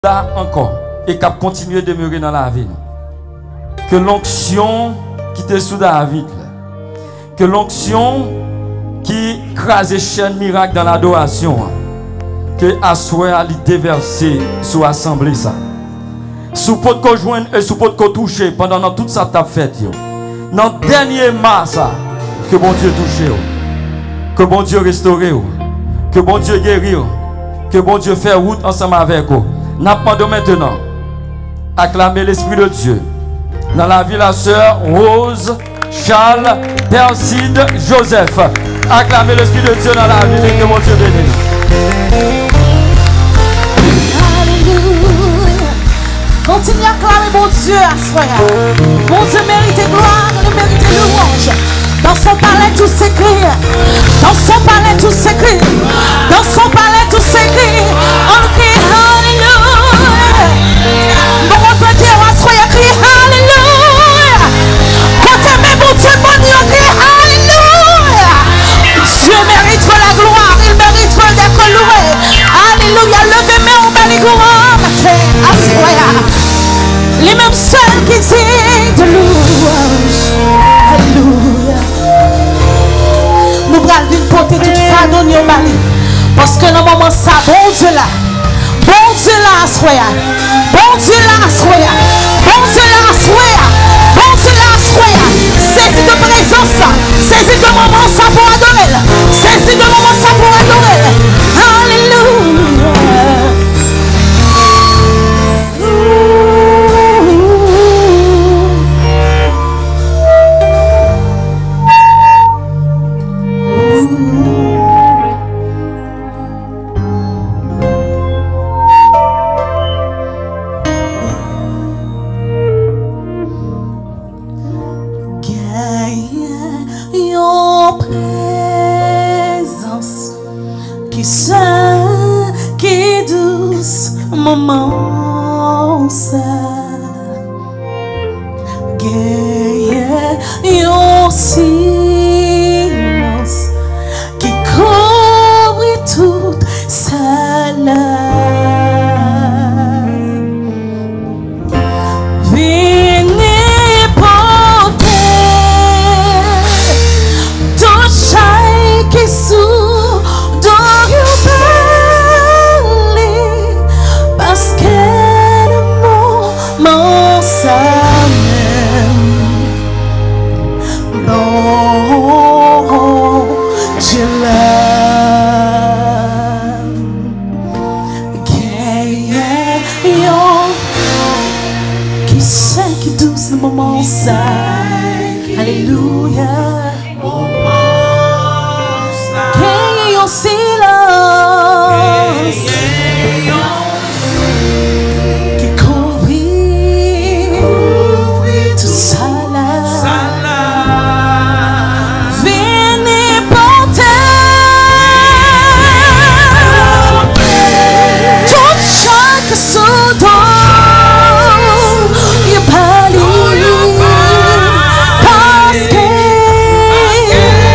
là encore et qui a continué de demeurer dans la vie. Que l'onction qui était sous David, que l'onction qui crase chaîne miracle dans l'adoration, que Assoir a déversé sur l'assemblée ça. Sous pot qu'on joigne et sous pot qu'on touche pendant toute sa table fête. Dans le dernier mars, que bon Dieu touche, que bon Dieu restaure, que bon Dieu guérit, que bon Dieu fait route ensemble avec vous. Nous demandons maintenant acclamer l'Esprit de Dieu dans la vie la sœur Rose, Charles, Percide Joseph. Acclamer l'Esprit de Dieu dans la vie et que mon Dieu bénisse. Continue à acclamer mon Dieu à soi. Mon Dieu mérite gloire, il mérite louange. Dans son palais tout s'écrit. Dans son palais tout s'écrit. Dans son palais tout s'écrit. On crie Alléluia. Bon, on peut dire à soi, crie Alléluia. Quand même mon Dieu, mon Dieu, crie Alléluia. Dieu mérite la gloire, il mérite d'être loué. Alléluia. Levez-moi au bas les gloires. À soi. Les mêmes seuls qui disent de louange. Alléluia. Nous allons porter toute fardeau au Mali. Parce que dans le moment ça, bon Dieu là. Bon Dieu là, Assoya. Bon Dieu là, Assoya. Bon Dieu là, Assoya. Bon Dieu là, Assoya. Saisis de présence. Saisis de moment ça pour adorer. Saisis de moment ça pour adorer. Alléluia. Maman, ça un silence qui couvre toute sa venez porter tout chai qui sous dans parce que le moment ça même bon Dieu l'aime qui sait qui douce le moment ça alléluia qu'il y a un silence parce que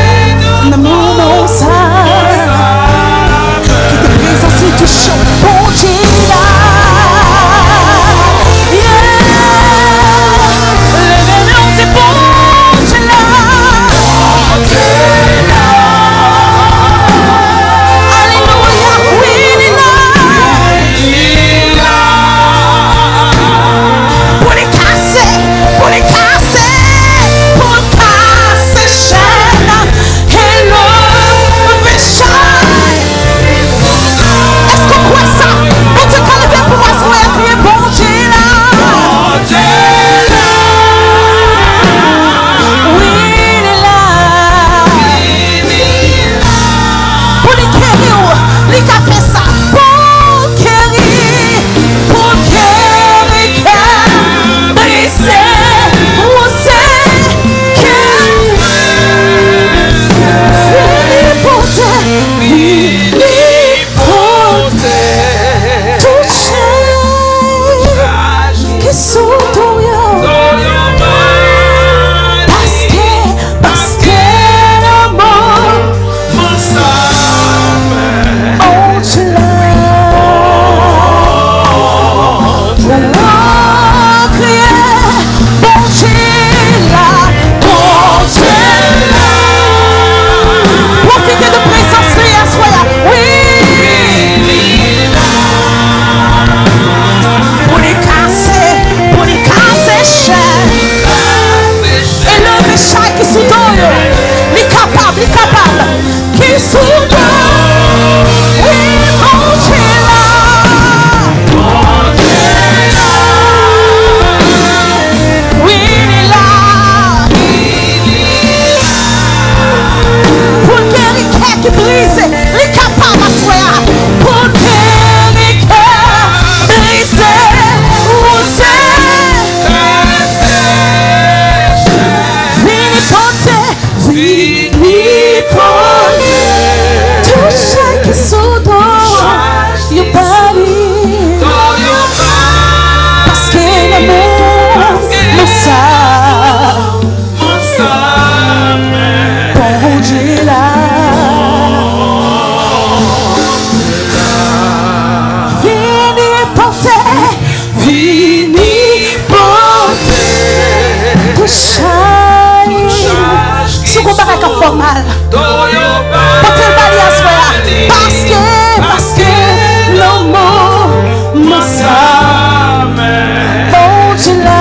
Se vous parlez qu'à formal, portez le balai à soi, parce que l'amour me semble bon Dieu là.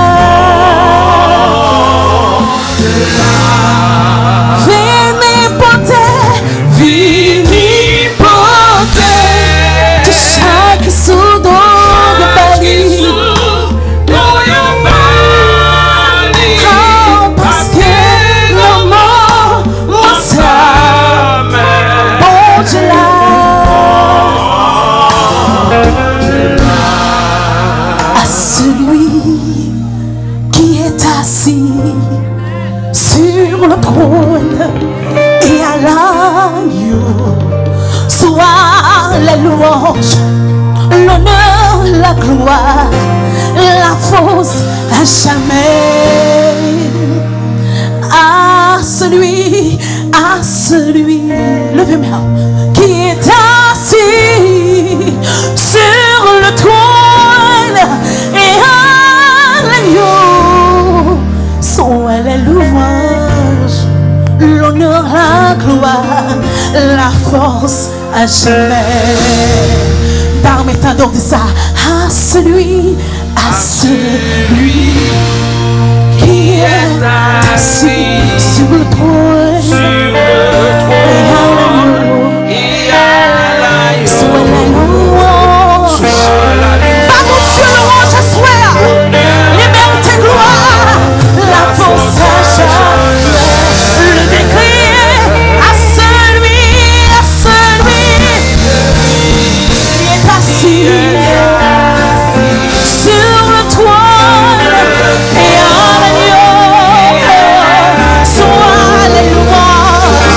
Venez porter de chaque soudo de balai. À celui qui est assis sur le trône et à l'agneau soit la louange, l'honneur, la gloire, la force à jamais. À celui, levez-moi, qui est assis sur le trône et à l'agneau soit la louange, l'honneur, la gloire, la force à jamais. Permettez donc de ça à celui qui est assis sur le trône et à l'agneau soit la louange. Par mon Dieu, louange à soi, liberté, gloire, la force à jamais. Le décrier à celui qui est assis sur le trône et à l'agneau soit les louanges.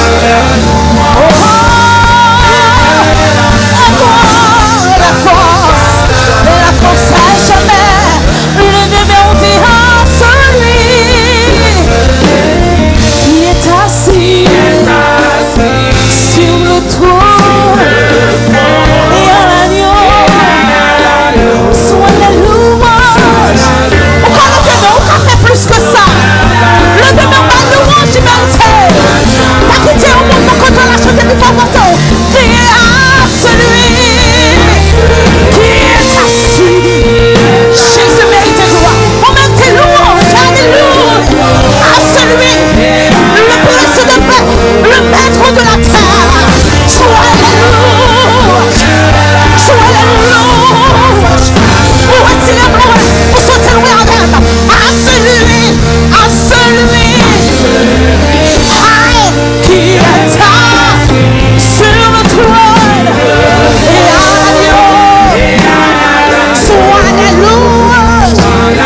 La force à jamais. Le numéro dit à celui qui est assis sur le trône et à l'agneau soit les louanges. Encore le demeure, encore fait plus que ça. Le demeure ma louange humanité. Pas quitter au monde pour qu'on doit la chanter plus fort. Crier à celui qui est assis. Jésus mérite gloire. On met tes louanges, alléluia. À celui, le prince de paix, le maître de la terre. Sois la louange. Sois la louange. Où est-il la gloire? Pour sauter loin en elle. À celui qui est assis sur le trône et à l'agneau soit la louange.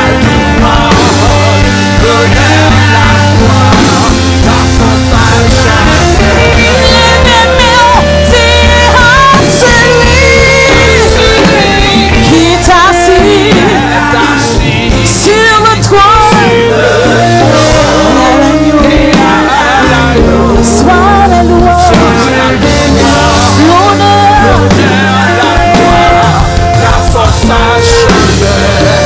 Qui est assis sur le trône et à l'agneau soit la louange, l'honneur, la force à jamais.